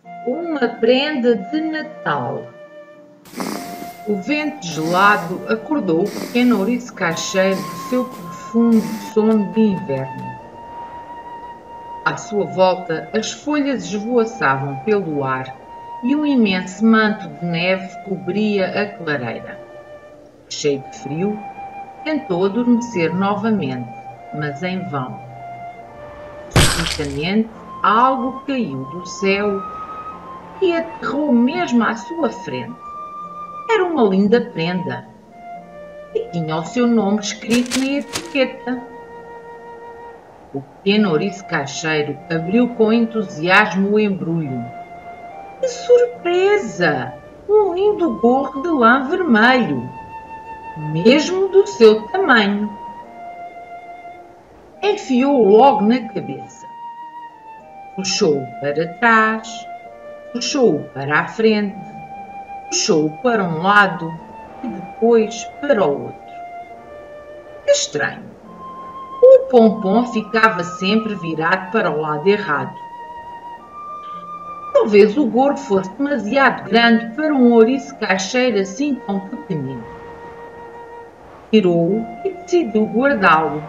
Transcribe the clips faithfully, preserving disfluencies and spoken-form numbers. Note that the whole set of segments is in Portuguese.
Uma prenda de Natal. O vento gelado acordou o pequeno ouriço caixeiro do seu profundo sono de inverno. À sua volta, as folhas esvoaçavam pelo ar e um imenso manto de neve cobria a clareira. Cheio de frio, tentou adormecer novamente, mas em vão. Subitamente, algo caiu do céu e aterrou mesmo à sua frente. Era uma linda prenda e tinha o seu nome escrito na etiqueta. O pequeno ouriço caixeiro abriu com entusiasmo o embrulho. Que surpresa! Um lindo gorro de lã vermelho, mesmo do seu tamanho. Enfiou-o logo na cabeça. Puxou-o para trás, puxou-o para a frente, puxou-o para um lado e depois para o outro. Que estranho! O pompom ficava sempre virado para o lado errado. Talvez o gorro fosse demasiado grande para um ouriço caixeiro assim tão pequenino. Tirou-o e decidiu guardá-lo.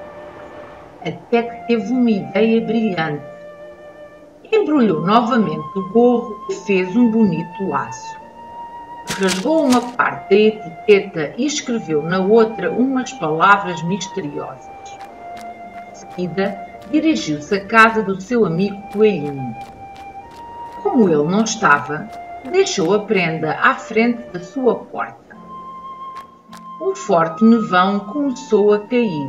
Até que teve uma ideia brilhante. Embrulhou novamente o gorro e fez um bonito laço. Rasgou uma parte da etiqueta e escreveu na outra umas palavras misteriosas. Em seguida, dirigiu-se à casa do seu amigo Coelhinho. Como ele não estava, deixou a prenda à frente da sua porta. Um forte nevão começou a cair.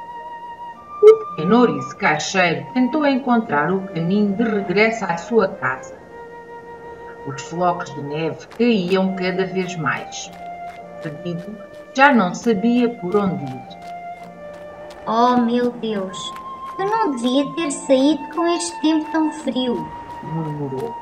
O pequeno ouriço caixeiro tentou encontrar o caminho de regresso à sua casa. Os flocos de neve caíam cada vez mais. Perdido, já não sabia por onde ir. Oh, meu Deus! Eu não devia ter saído com este tempo tão frio, murmurou.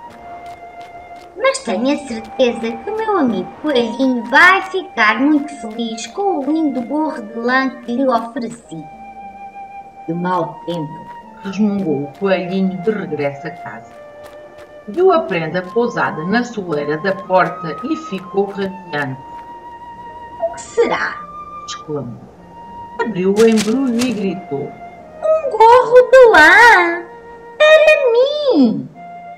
Mas tenho a certeza que o meu amigo Coelhinho vai ficar muito feliz com o lindo gorro de lã que lhe ofereci. Que mau tempo! Resmungou o Coelhinho de regresso a casa. Viu a prenda pousada na soleira da porta e ficou radiante. O que será? Exclamou. Abriu o embrulho e gritou. Um gorro de lã! Para mim!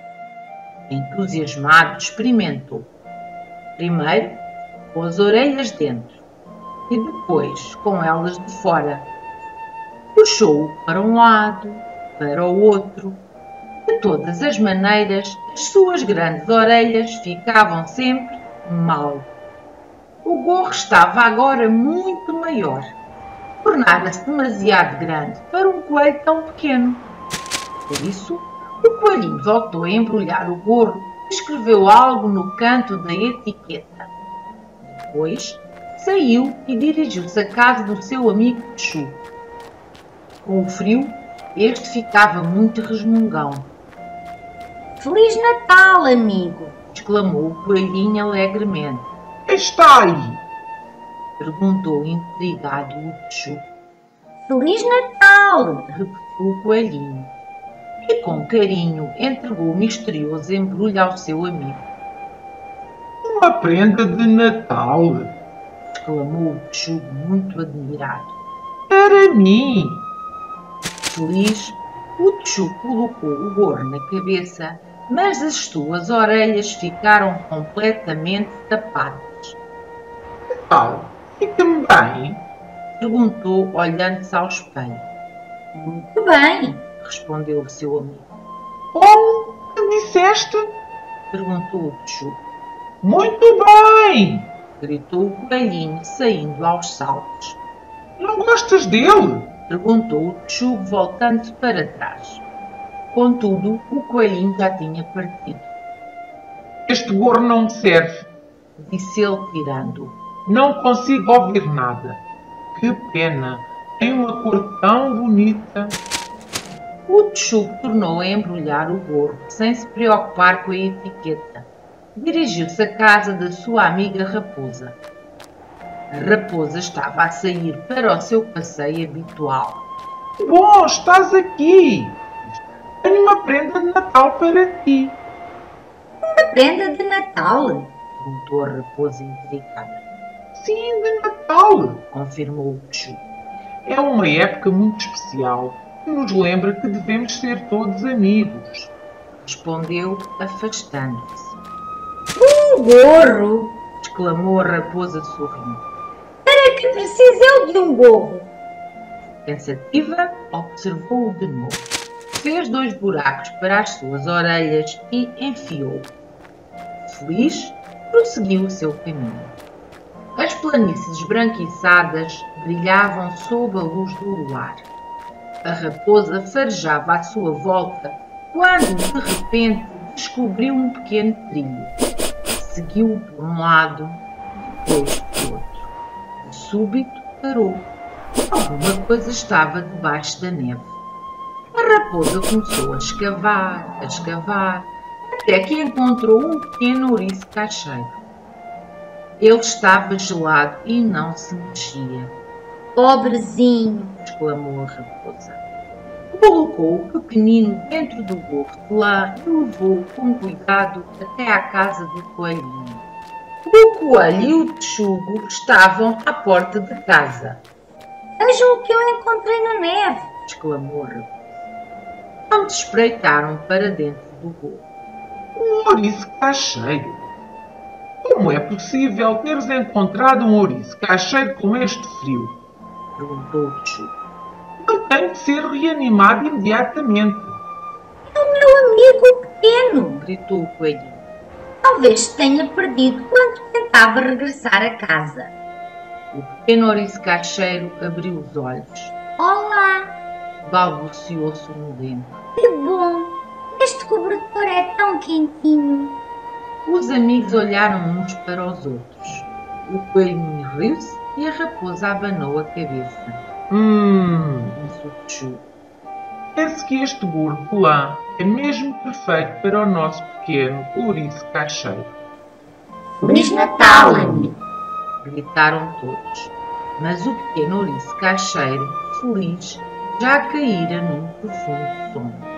Entusiasmado, experimentou. Primeiro, com as orelhas dentro e depois com elas de fora. Puxou-o para um lado, para o outro. De todas as maneiras, as suas grandes orelhas ficavam sempre mal. O gorro estava agora muito maior. Tornara-se demasiado grande para um coelho tão pequeno. Por isso, o coelhinho voltou a embrulhar o gorro e escreveu algo no canto da etiqueta. Depois, saiu e dirigiu-se à casa do seu amigo Pichu. Com o frio, este ficava muito resmungão. Feliz Natal, amigo! Exclamou o coelhinho alegremente. Está aí! Perguntou intrigado o Pichu. Feliz Natal! Repetiu o coelhinho. E com carinho entregou o misterioso embrulho ao seu amigo. Uma prenda de Natal! Exclamou o Pichu muito admirado. Para mim! Feliz, o Pichu colocou o gorro na cabeça, mas as suas orelhas ficaram completamente tapadas. Que tal? Fica-me bem? Perguntou, olhando-se ao espelho. Muito bem! Respondeu o seu amigo. Como? Que disseste? Perguntou o Pichu. Muito bem! Gritou o coelhinho, saindo aos saltos. Não gostas dele? Perguntou o Pichu, voltando para trás. Contudo, o coelhinho já tinha partido. Este gorro não me serve, disse ele, tirando-o. Não consigo ouvir nada. Que pena! Tem uma cor tão bonita. O Pichu tornou a embrulhar o gorro, sem se preocupar com a etiqueta. Dirigiu-se à casa da sua amiga Raposa. A raposa estava a sair para o seu passeio habitual. Bom, estás aqui! Tenho uma prenda de Natal para ti. A prenda de Natal? Perguntou a raposa intrigada. Sim, de Natal! Confirmou o Chuchu. É uma época muito especial que nos lembra que devemos ser todos amigos. Respondeu, afastando-se. Um gorro? Exclamou a raposa sorrindo. Para que preciso eu de um gorro? Pensativa, observou-o de novo. Fez dois buracos para as suas orelhas e enfiou. Feliz, prosseguiu o seu caminho. As planícies esbranquiçadas brilhavam sob a luz do luar. A raposa farejava à sua volta quando, de repente, descobriu um pequeno trilho. Seguiu-o por um lado, depois por outro. De súbito parou. Alguma coisa estava debaixo da neve. A raposa começou a escavar, a escavar, até que encontrou um pequeno ouriço cacheiro. Ele estava gelado e não se mexia. Pobrezinho! Exclamou a raposa. Colocou o pequenino dentro do gorro de lã e o levou com cuidado até à casa do coelhinho. O coelho e o texugo estavam à porta de casa. Vejam o que eu encontrei na neve! Exclamou a raposa. Ambos espreitaram para dentro do gorro. Um ouriço cacheiro! Como é possível teres encontrado um ouriço cacheiro com este frio? Perguntou o texugo. Ele tem de ser reanimado imediatamente. É o meu amigo pequeno! Gritou o coelhinho. Talvez se tenha perdido quando tentava regressar a casa. O pequeno ouriço cacheiro abriu os olhos. Olá! Balbuciou sorridente. Que bom! Este cobertor é tão quentinho. Os amigos olharam uns para os outros. O coelhinho riu-se e a raposa abanou a cabeça. Hum, Disse o texugo. parece que este gorro de lã é mesmo perfeito para o nosso pequeno ouriço cacheiro. Feliz Natal, amigo! Gritaram todos. Mas o pequeno ouriço cacheiro, feliz, já caíra num profundo sono.